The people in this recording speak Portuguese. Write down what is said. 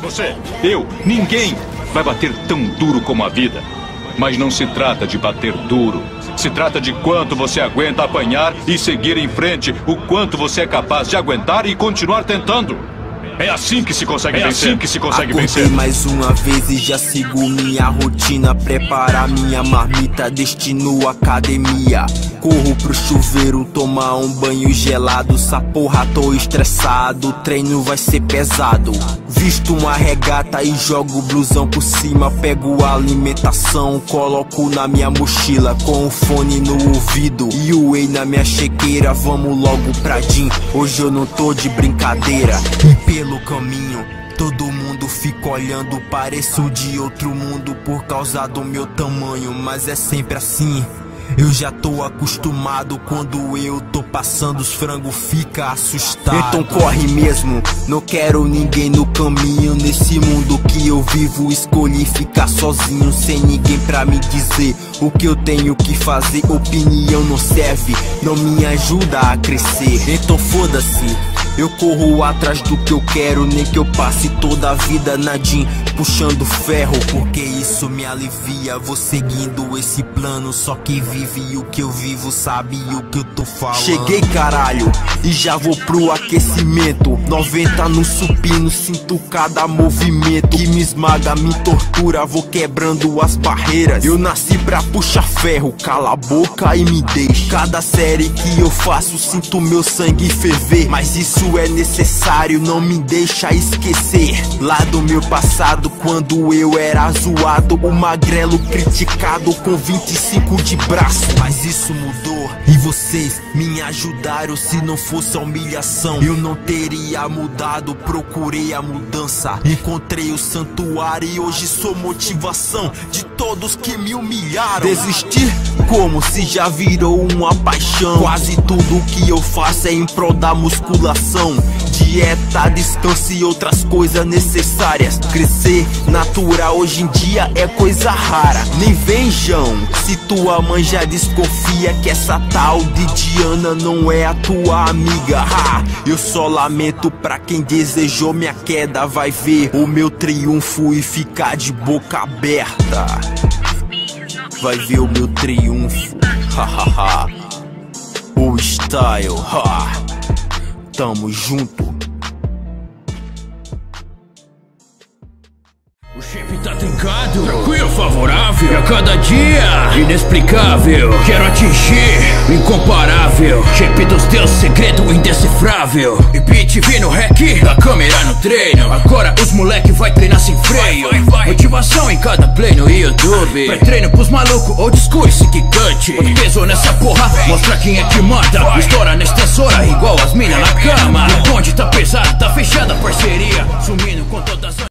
Você, eu, ninguém vai bater tão duro como a vida. Mas não se trata de bater duro. Se trata de quanto você aguenta apanhar e seguir em frente. O quanto você é capaz de aguentar e continuar tentando. É assim que se consegue vencer. Assim que se consegue vencer. Mais uma vez e já sigo minha rotina. Preparar minha marmita, destino academia. Corro pro chuveiro, tomar um banho gelado. Essa porra, tô estressado, o treino vai ser pesado. Visto uma regata e jogo o blusão por cima. Pego a alimentação, coloco na minha mochila, com o fone no ouvido e o whey na minha chequeira. Vamos logo pra gym, hoje eu não tô de brincadeira. E pelo caminho todo mundo fica olhando, pareço de outro mundo por causa do meu tamanho. Mas é sempre assim, eu já tô acostumado. Quando eu tô passando, os frangos ficam assustados. Então corre mesmo, não quero ninguém no caminho. Nesse mundo que eu vivo, escolhi ficar sozinho, sem ninguém pra me dizer o que eu tenho que fazer. Opinião não serve, não me ajuda a crescer. Então foda-se, eu corro atrás do que eu quero, nem que eu passe toda a vida na gym puxando ferro, porque isso me alivia. Vou seguindo esse plano, só que vive o que eu vivo, sabe o que eu tô falando. Cheguei, caralho, e já vou pro aquecimento. 90 no supino, sinto cada movimento que me esmaga, me tortura, vou quebrando as barreiras. Eu nasci pra puxar ferro, cala a boca e me deixa. Cada série que eu faço, sinto meu sangue ferver, mas isso é necessário, não me deixa esquecer lá do meu passado, quando eu era zoado, o magrelo criticado com 25 de braço. Mas isso mudou e vocês me ajudaram. Se não fosse a humilhação, eu não teria mudado. Procurei a mudança, encontrei o santuário e hoje sou motivação de todos que me humilharam. Desistir como se já virou uma paixão. Quase tudo que eu faço é em prol da musculação, dieta, descanso e outras coisas necessárias. Crescer natural hoje em dia é coisa rara. Nem venjam se tua mãe já desconfia que essa tal de Diana não é a tua amiga. Eu só lamento pra quem desejou minha queda. Vai ver o meu triunfo e ficar de boca aberta. Vai ver o meu triunfo. O style. Tamo junto. O shape tá trincado, tranquilo, favorável. E a cada dia, inexplicável. Quero atingir o incomparável. Shape dos deuses, segredo indecifrável. E beat vi no rec, da câmera no treino. Agora os moleque vai treinar sem freio. Motivação em cada play no YouTube. Pré-treino pros malucos, old school e gigante. Bota peso nessa porra, mostra quem é que manda. Estoura na extensora, igual as minas na cama. O bonde tá pesado, tá fechada a parceria. Sumindo com todas as